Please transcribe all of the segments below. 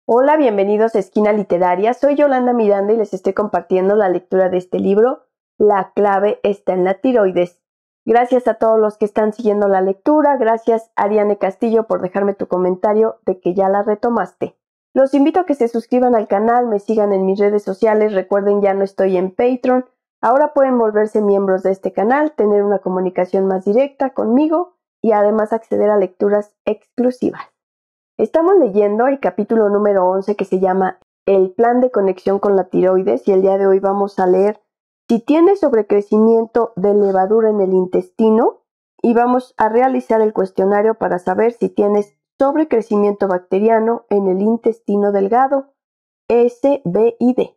Hola, bienvenidos a Esquina Literaria. Soy Yolanda Miranda y les estoy compartiendo la lectura de este libro, La clave está en la tiroides. Gracias a todos los que están siguiendo la lectura. Gracias, Ariane Castillo, por dejarme tu comentario de que ya la retomaste. Los invito a que se suscriban al canal, me sigan en mis redes sociales. Recuerden, ya no estoy en Patreon. Ahora pueden volverse miembros de este canal, tener una comunicación más directa conmigo y además acceder a lecturas exclusivas. Estamos leyendo el capítulo número 11 que se llama El plan de conexión con la tiroides y el día de hoy vamos a leer si tienes sobrecrecimiento de levadura en el intestino y vamos a realizar el cuestionario para saber si tienes sobrecrecimiento bacteriano en el intestino delgado, S, B y D.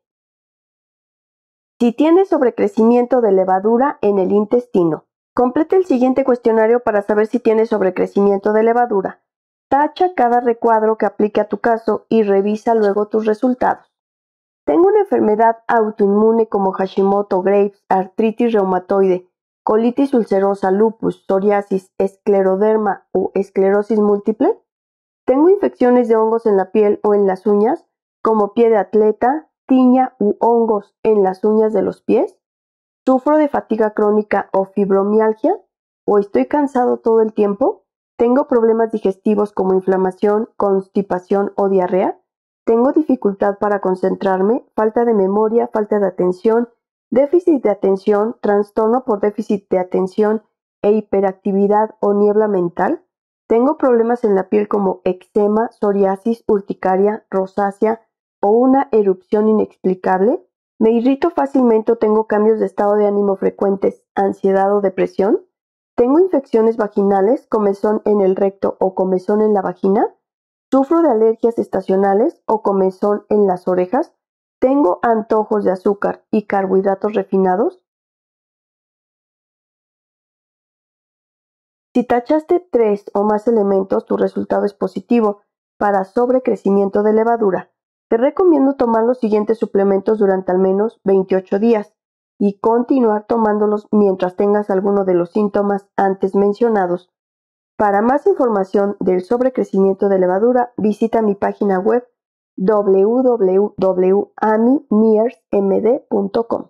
Si tienes sobrecrecimiento de levadura en el intestino, completa el siguiente cuestionario para saber si tienes sobrecrecimiento de levadura. Tacha cada recuadro que aplique a tu caso y revisa luego tus resultados. Tengo una enfermedad autoinmune como Hashimoto, Graves, artritis reumatoide, colitis ulcerosa, lupus, psoriasis, escleroderma o esclerosis múltiple. Tengo infecciones de hongos en la piel o en las uñas, como pie de atleta, tiña u hongos en las uñas de los pies. ¿Sufro de fatiga crónica o fibromialgia? ¿O estoy cansado todo el tiempo? ¿Tengo problemas digestivos como inflamación, constipación o diarrea? ¿Tengo dificultad para concentrarme, falta de memoria, falta de atención, déficit de atención, trastorno por déficit de atención e hiperactividad o niebla mental? ¿Tengo problemas en la piel como eczema, psoriasis, urticaria, rosácea o una erupción inexplicable? ¿Me irrito fácilmente o tengo cambios de estado de ánimo frecuentes, ansiedad o depresión? ¿Tengo infecciones vaginales, comezón en el recto o comezón en la vagina? ¿Sufro de alergias estacionales o comezón en las orejas? ¿Tengo antojos de azúcar y carbohidratos refinados? Si tachaste 3 o más elementos, tu resultado es positivo para sobrecrecimiento de levadura. Te recomiendo tomar los siguientes suplementos durante al menos 28 días y continuar tomándolos mientras tengas alguno de los síntomas antes mencionados. Para más información del sobrecrecimiento de levadura, visita mi página web www.amimiersmd.com.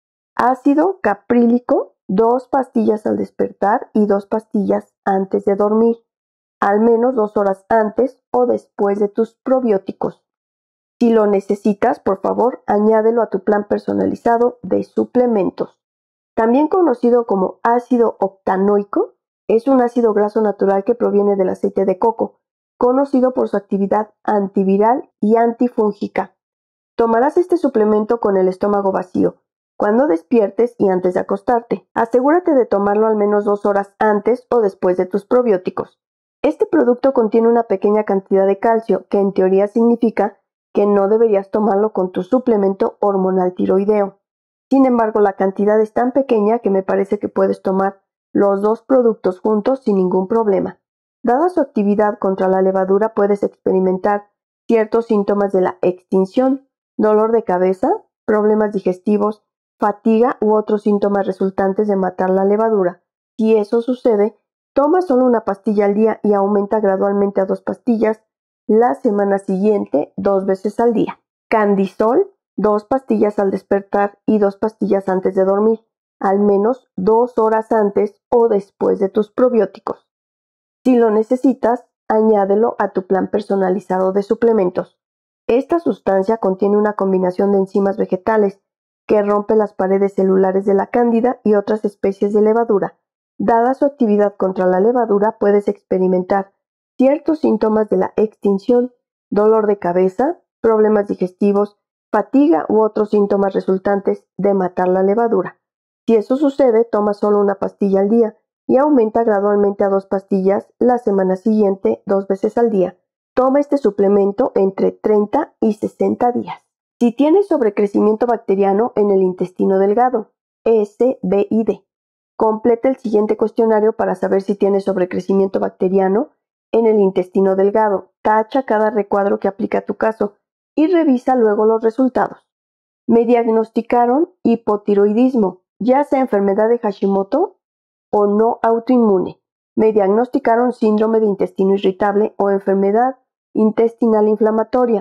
Ácido caprílico, 2 pastillas al despertar y 2 pastillas antes de dormir, al menos 2 horas antes o después de tus probióticos. Si lo necesitas, por favor, añádelo a tu plan personalizado de suplementos. También conocido como ácido octanoico, es un ácido graso natural que proviene del aceite de coco, conocido por su actividad antiviral y antifúngica. Tomarás este suplemento con el estómago vacío, cuando despiertes y antes de acostarte. Asegúrate de tomarlo al menos 2 horas antes o después de tus probióticos. Este producto contiene una pequeña cantidad de calcio, que en teoría significa que no deberías tomarlo con tu suplemento hormonal tiroideo. Sin embargo, la cantidad es tan pequeña que me parece que puedes tomar los 2 productos juntos sin ningún problema. Dada su actividad contra la levadura, puedes experimentar ciertos síntomas de la extinción, dolor de cabeza, problemas digestivos, fatiga u otros síntomas resultantes de matar la levadura. Si eso sucede, toma solo una pastilla al día y aumenta gradualmente a 2 pastillas la semana siguiente 2 veces al día. Candisol, 2 pastillas al despertar y 2 pastillas antes de dormir, al menos 2 horas antes o después de tus probióticos. Si lo necesitas, añádelo a tu plan personalizado de suplementos. Esta sustancia contiene una combinación de enzimas vegetales que rompe las paredes celulares de la cándida y otras especies de levadura. Dada su actividad contra la levadura, puedes experimentar ciertos síntomas de la extinción, dolor de cabeza, problemas digestivos, fatiga u otros síntomas resultantes de matar la levadura. Si eso sucede, toma solo una pastilla al día y aumenta gradualmente a 2 pastillas la semana siguiente 2 veces al día. Toma este suplemento entre 30 y 60 días. Si tienes sobrecrecimiento bacteriano en el intestino delgado, S, B y D, completa el siguiente cuestionario para saber si tienes sobrecrecimiento bacteriano en el intestino delgado. Tacha cada recuadro que aplica a tu caso y revisa luego los resultados. Me diagnosticaron hipotiroidismo, ya sea enfermedad de Hashimoto o no autoinmune. Me diagnosticaron síndrome de intestino irritable o enfermedad intestinal inflamatoria.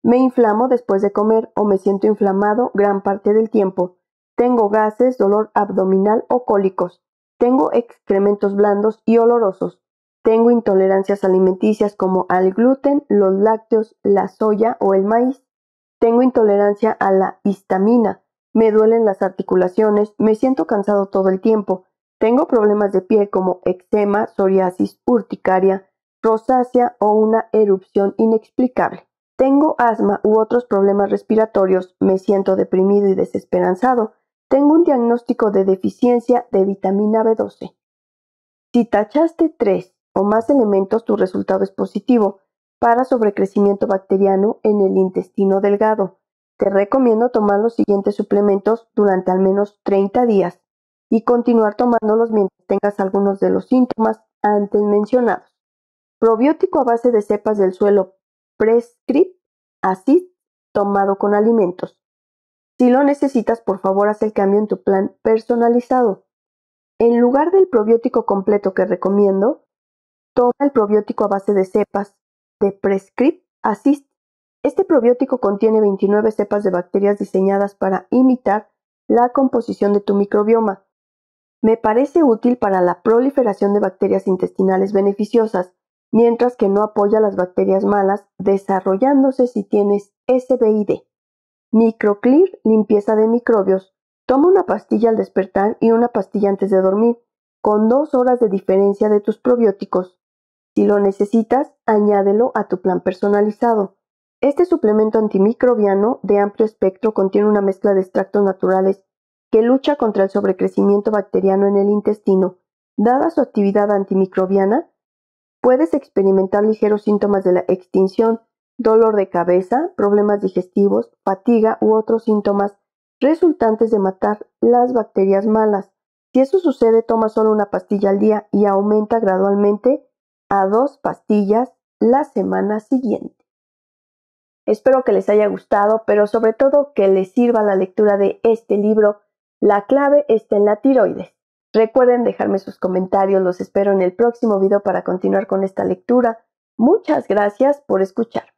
Me inflamo después de comer o me siento inflamado gran parte del tiempo. Tengo gases, dolor abdominal o cólicos. Tengo excrementos blandos y olorosos. Tengo intolerancias alimenticias como al gluten, los lácteos, la soya o el maíz. Tengo intolerancia a la histamina. Me duelen las articulaciones. Me siento cansado todo el tiempo. Tengo problemas de piel como eczema, psoriasis, urticaria, rosácea o una erupción inexplicable. Tengo asma u otros problemas respiratorios. Me siento deprimido y desesperanzado. Tengo un diagnóstico de deficiencia de vitamina B12. Si tachaste 3 o más elementos, tu resultado es positivo para sobrecrecimiento bacteriano en el intestino delgado. Te recomiendo tomar los siguientes suplementos durante al menos 30 días y continuar tomándolos mientras tengas algunos de los síntomas antes mencionados. Probiótico a base de cepas del suelo Prescript Assist tomado con alimentos. Si lo necesitas, por favor, haz el cambio en tu plan personalizado. En lugar del probiótico completo que recomiendo, toma el probiótico a base de cepas de Prescript Assist. Este probiótico contiene 29 cepas de bacterias diseñadas para imitar la composición de tu microbioma. Me parece útil para la proliferación de bacterias intestinales beneficiosas, mientras que no apoya las bacterias malas desarrollándose si tienes SBID. Microclear, limpieza de microbios. Toma una pastilla al despertar y una pastilla antes de dormir, con 2 horas de diferencia de tus probióticos. Si lo necesitas, añádelo a tu plan personalizado. Este suplemento antimicrobiano de amplio espectro contiene una mezcla de extractos naturales que lucha contra el sobrecrecimiento bacteriano en el intestino. Dada su actividad antimicrobiana, puedes experimentar ligeros síntomas de la extinción, dolor de cabeza, problemas digestivos, fatiga u otros síntomas resultantes de matar las bacterias malas. Si eso sucede, toma solo una pastilla al día y aumenta gradualmente a 2 pastillas la semana siguiente. Espero que les haya gustado, pero sobre todo que les sirva la lectura de este libro. La clave está en la tiroides. Recuerden dejarme sus comentarios, los espero en el próximo video para continuar con esta lectura. Muchas gracias por escuchar.